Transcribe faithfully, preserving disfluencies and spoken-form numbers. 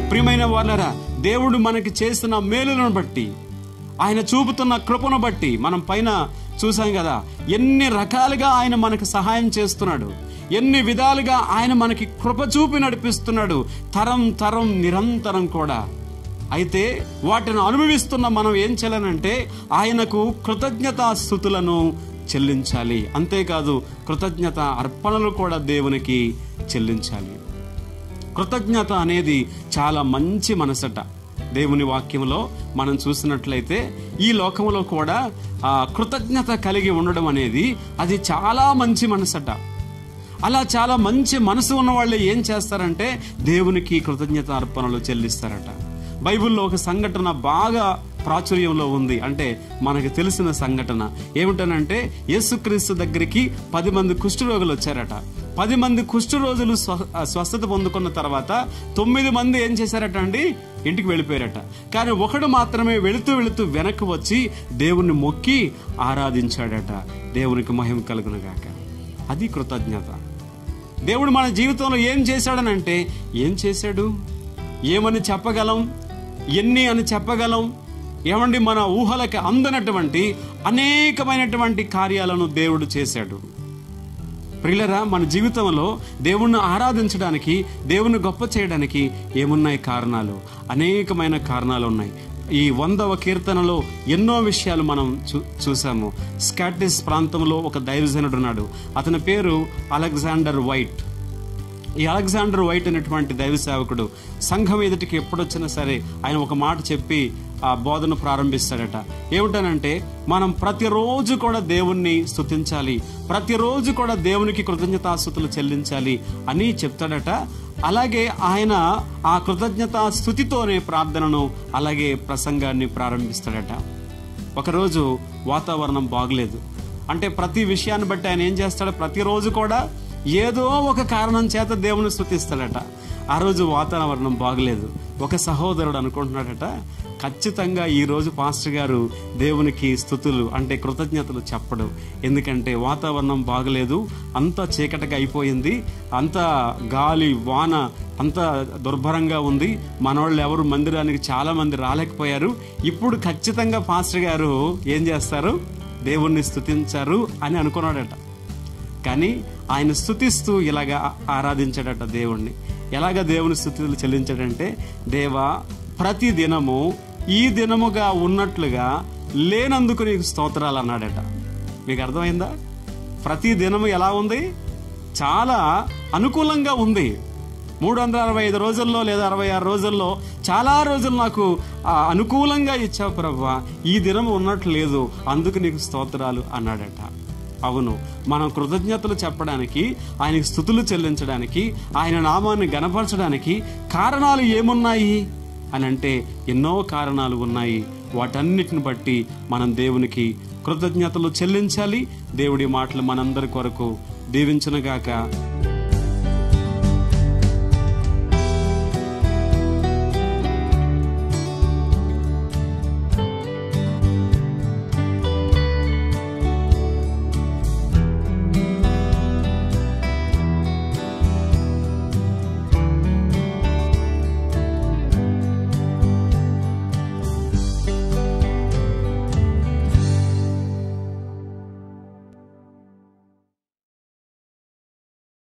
ప్రియమైన వాళ్ళరా, దేవుడు మనకి చేస్తున్న మేలులను బట్టి, ఆయన చూపుతున్న కృపను బట్టి, మనం పైన చూసాం కదా, ఎన్ని రకాలుగా ఆయన మనకు సహాయం చేస్తున్నాడు, ఎన్ని విధాలుగా ఆయన మనకి కృప చూపి నడిపిస్తున్నాడు, తరం తరం నిరంతరం కూడా. అయితే వాటిని అనుభవిస్తున్న మనం ఏం చేయాలనంటే ఆయనకు కృతజ్ఞతాస్తుతులను చెల్లించాలి. అంతేకాదు కృతజ్ఞత అర్పణలు కూడా దేవునికి చెల్లించాలి. కృతజ్ఞత అనేది చాలా మంచి మనసట. దేవుని వాక్యంలో మనం చూసినట్లయితే ఈ లోకంలో కూడా ఆ కృతజ్ఞత కలిగి ఉండడం అనేది అది చాలా మంచి మనసట. అలా చాలా మంచి మనసు ఉన్న వాళ్ళు ఏం చేస్తారంటే దేవునికి కృతజ్ఞత అర్పణలు చెల్లిస్తారట. బైబిల్లో ఒక సంఘటన బాగా ప్రాచుర్యంలో ఉంది, అంటే మనకు తెలిసిన సంఘటన ఏమిటనంటే, యేసుక్రీస్తు దగ్గరికి పది మంది కుష్ఠరోగులు వచ్చారట. పది మంది కుష్ఠరోగులు స్వస్థత పొందుకున్న తర్వాత తొమ్మిది మంది ఏం చేశారట అండి, ఇంటికి వెళ్ళిపోయారట. కానీ ఒకడు మాత్రమే వెళుతూ వెళుతూ వెనక్కి వచ్చి దేవుణ్ణి మొక్కి ఆరాధించాడట. దేవునికి మహిమ కలుగును గాక. అది కృతజ్ఞత. దేవుడు మన జీవితంలో ఏం చేశాడనంటే, ఏం చేశాడు, ఏమని చెప్పగలం, ఎన్ని అని చెప్పగలం? ఏమండి, మన ఊహలకు అందనటువంటి అనేకమైనటువంటి కార్యాలను దేవుడు చేశాడు. ప్రియులరా, మన జీవితంలో దేవుణ్ణి ఆరాధించడానికి, దేవుణ్ణి గొప్ప చేయడానికి ఏమున్నాయి కారణాలు? అనేకమైన కారణాలు ఉన్నాయి. ఈ వందవ కీర్తనలో ఎన్నో విషయాలు మనం చూ చూసాము. స్కాటిష్ ప్రాంతంలో ఒక దైవజనుడు ఉన్నాడు. అతని పేరు అలెగ్జాండర్ వైట్. ఈ అలెగ్జాండర్ వైట్ అనేటువంటి దైవ సేవకుడు సంఘం ఎదుటికి ఎప్పుడొచ్చినా సరే ఆయన ఒక మాట చెప్పి ఆ బోధన ప్రారంభిస్తాడట. ఏమిటనంటే, మనం ప్రతిరోజు కూడా దేవుణ్ణి స్తుతించాలి, ప్రతిరోజు కూడా దేవునికి కృతజ్ఞతాస్తుతులు చెల్లించాలి అని చెప్తాడట. అలాగే ఆయన ఆ కృతజ్ఞతా స్తుతితోనే ప్రార్థనను అలాగే ప్రసంగాన్ని ప్రారంభిస్తాడట. ఒకరోజు వాతావరణం బాగలేదు. అంటే ప్రతి విషయాన్ని బట్టి ఆయన ఏం చేస్తాడు, ప్రతిరోజు కూడా ఏదో ఒక కారణం చేత దేవుని స్తుతిస్తాడట. ఆ రోజు వాతావరణం బాగలేదు. ఒక సహోదరుడు అనుకుంటున్నాడట, ఖచ్చితంగా ఈ రోజు పాస్టర్ గారు దేవునికి స్తుతులు అంటే కృతజ్ఞతలు చెప్పడు. ఎందుకంటే వాతావరణం బాగలేదు, అంతా చీకటిగా అయిపోయింది, అంతా గాలి వాన అంతా దుర్భరంగా ఉంది, మనవాళ్ళు ఎవరు మందిరానికి చాలా మంది రాలేకపోయారు. ఇప్పుడు ఖచ్చితంగా పాస్టర్ గారు ఏం చేస్తారు, దేవుణ్ణి స్తుతించారు అని అనుకున్నాడట. కానీ ఆయన స్తుతిస్తూ ఇలాగా ఆరాధించాడట దేవుణ్ణి. ఎలాగ దేవుని స్తుతులు చెల్లించాడంటే, దేవా ప్రతి దినము ఈ దినముగా ఉన్నట్లుగా లేనందుకు నీకు స్తోత్రాలు అన్నాడట. మీకు అర్థమైందా? ప్రతి దినము ఎలా ఉంది, చాలా అనుకూలంగా ఉంది. మూడు వందల అరవై ఐదు రోజుల్లో లేదా అరవై ఆరు రోజుల్లో చాలా రోజులు నాకు అనుకూలంగా ఇచ్చావు ప్రభువా, ఈ దినము ఉన్నట్లు లేదు, అందుకు నీకు స్తోత్రాలు అన్నాడట. అవును, మనం కృతజ్ఞతలు చెప్పడానికి, ఆయనకి స్తుతులు చెల్లించడానికి, ఆయన నామాన్ని గణపరచడానికి కారణాలు ఏమున్నాయి అని అంటే ఎన్నో కారణాలు ఉన్నాయి. వాటన్నిటిని బట్టి మనం దేవునికి కృతజ్ఞతలు చెల్లించాలి. దేవుడి మాటలు మనందరి కొరకు దీవించునుగాక.